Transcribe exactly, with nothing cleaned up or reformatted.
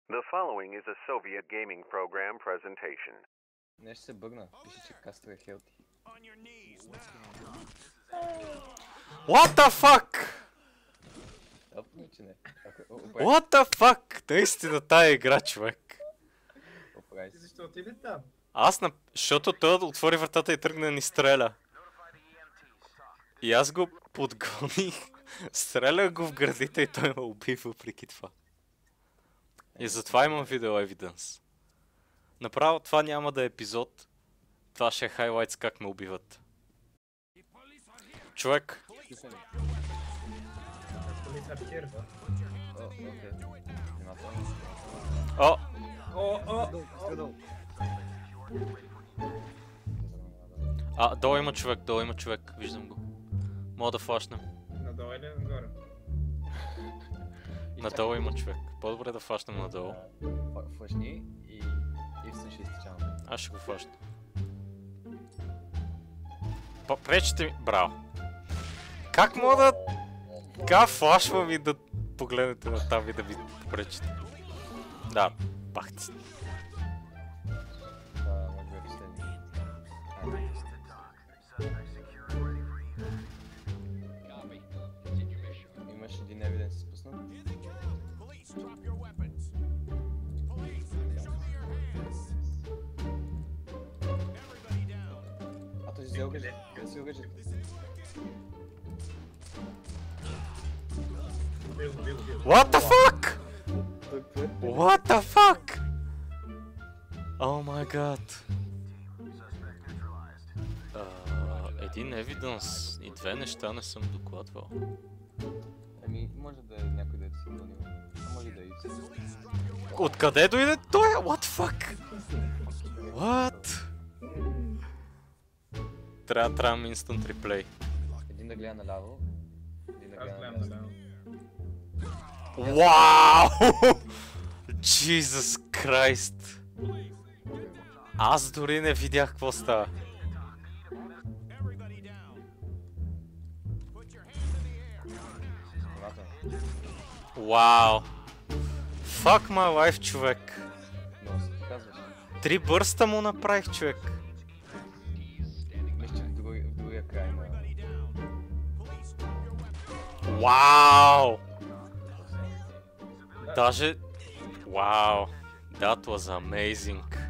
The following is a Soviet gaming program presentation. Нещо се бъгна, пише, че Castro е healthy. What the fuck? Опни, че не. What the fuck? Наистина тая игра, човек. Оправи се. Защо отиде там? Аз на... Защото той отвори вратата и тръгна да ни стреля. И аз го подгоних. Стрелях го в гърдите и той ме уби въпреки това. И затова имам видео евиденс. Направо това няма да е епизод. Това ще е хайлайтс как ме убиват. Човек. О, окей. Внимателно. О! О, о! А, долу има човек, долу има човек. Виждам го. Мога да флашнем. Надолу или нагоре? Надолу има човек. По-добре да флашнем надолу. Флашни и... и всъщност ще изтичавам. Аз ще го флашна. Пречете ми... Браво. Как мога да... Как флашвам и да погледнете на там и да ми попречете? Да, бах ти. Това може би е последния. Имаш един евиденс спуснат? А той си взел гъжет. Къде си гъжет? What the fuck? What the fuck? Oh my god. Uh, един евиденс и две неща не съм докладвал. Ами, може да е някой да си гонил. А може да е и си. Откъде дойде той? What the fuck? What? Трябва, трябвам instant replay. Един да гледа наляво. Един да Аз гледа гледам наляво. наляво. Вау! Jesus Christ! Аз дори не видях какво става. Внимателно. Вау! Fuck my life, човек! Много се ти казваш. Три бърста му направих, човек. Мисля, че в други- в другия край на... Вау! Даже... Вау! That was amazing.